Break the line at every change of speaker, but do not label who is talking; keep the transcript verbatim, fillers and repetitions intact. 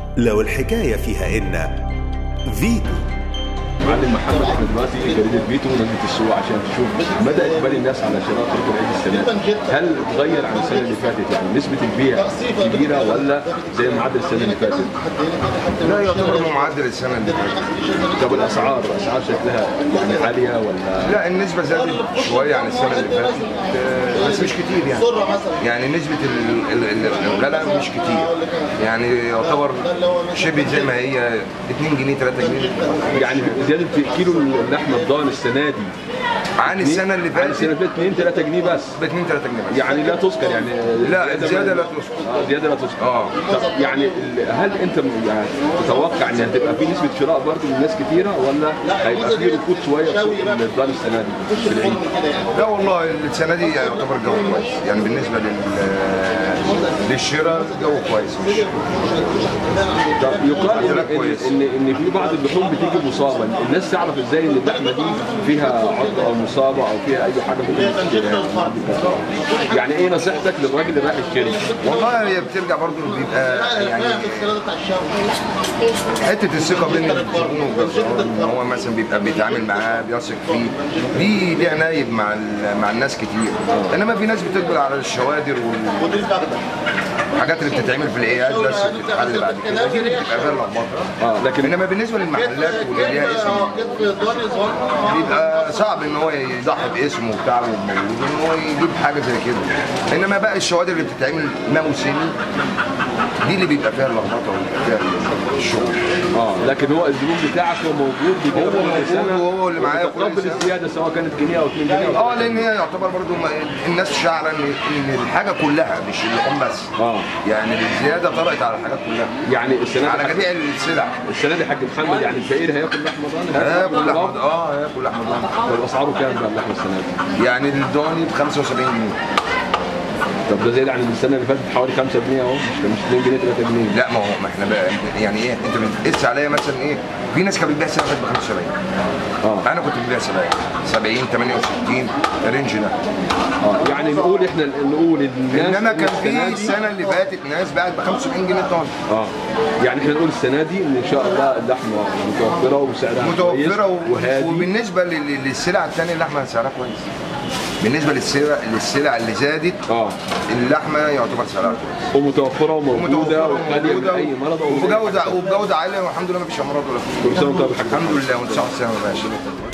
لو الحكاية فيها إن فيتو.
معلم محمد، احنا دلوقتي جريدة فيتو نزلت السوق عشان تشوف مدى اقبال الناس على شراء تركي العيد السنه دي. هل اتغير عن السنه اللي فاتت؟ يعني نسبه البيع كبيره ولا زي معدل السنه اللي فاتت؟
لا، يعتبر معدل السنه اللي فاتت.
طب الاسعار الاسعار شكلها يعني عاليه ولا؟
لا، النسبه زادت شويه عن السنه اللي فاتت بس مش كتير يعني. يعني نسبه الغلاء مش كتير، يعني يعتبر شبه زي ما هي اتنين جنيه تلاتة جنيه.
يعني زياده كيلو اللحمه الضان السنه دي
عن السنه اللي فاتت
عن السنه اللي فاتت اتنين تلاتة جنيه بس.
ب اتنين تلاتة جنيه بس،
يعني لا تذكر يعني.
لا، زياده لا تذكر.
اه زياده لا تذكر.
اه
طب يعني هل انت يعني تتوقع ان هتبقى في نسبه شراء برضه من ناس كتيره ولا هيبقى في ركود شويه في الضان السنه دي في العيد؟
لا والله السنه دي يعتبر الجو كويس، يعني بالنسبه لل للشراء الجو كويس.
طب يقال ان ان ان في بعض اللحوم بتيجي مصابه، الناس تعرف ازاي ان اللحمه دي فيها عض او مصابه او فيها اي حاجه ممكن تشتريها؟ يعني ايه نصيحتك للراجل اللي رايح يشتري؟
والله هي بترجع برضه بيبقى يعني حته الثقه بين الزبون والجزار، ان هو مثلا بيبقى بيتعامل معاه بيثق فيه، دي ليها نايب مع مع الناس كتير. انما في ناس بتقبل على الشوادر والحاجات اللي بتتعمل في الاياد بس بتتحل بعد كده، دي اللي بتبقى فيها اللخبطه.
اه لكن
انما بالنسبه للمحلات واللي ليها اسم بيبقى صعب ان هو يضحي باسمه وبتاعه وموجود ان هو يجيب حاجه زي كده. انما بقى الشوادر اللي بتتعمل موسمي دي اللي بيبقى فيها اللخبطه وفيها الشغل.
اه لكن هو الزبون بتاعك هو موجود بيجيب كل سنه
وهو اللي معايا
كل سنه الزياده سواء كانت جنيه او اتنين جنيه.
اه لان هي يعتبر برضو الناس شعره ان ان الحاجه كلها مش اللحوم بس.
اه يعني
الزياده طرقت على الحاجات كلها،
يعني السنه دي
على جميع السلع.
السنه دي حاج محمد يعني الفقير هياكل لحمه ضاني؟
هياكل لحمه اه هياكل لحمه ضاني.
طب اسعاره كام بقى اللحمه السنه دي؟
يعني الضاني ب خمسة وسبعين جنيه.
طب ده زايد عن السنه اللي فاتت حوالي خمسة جنيه اهو، مش اتنين جنيه تلاتة جنيه.
لا ما هو ما احنا بقى يعني ايه، انت بتقيس عليا مثلا ايه، في ناس كانت بتبيع السنه اللي فاتت ب خمسة وسبعين. اه انا كنت ببيع سبعين سبعين تمانية وستين الرينج ده.
اه يعني نقول احنا نقول الناس
انما كان في السنه اللي فاتت ناس باعت ب خمسة وسبعين جنيه الطن.
اه يعني احنا نقول السنه دي ان شاء الله اللحمه متوفره وسعرها
متوفره
وهادي.
وبالنسبه للسلع الثانيه اللحمه سعرها كويس. بالنسبه للسلع للسلع اللي زادت اه اللحمه يعتبر سعرها كويس
ومتوفره وموجوده وخاليه من اي مرض
وبجوده وبجوده عاليه والحمد لله ما فيش امراض ولا
كل سنه وانت بخير.
الحمد لله وانت صحه وسلامه يا باشا.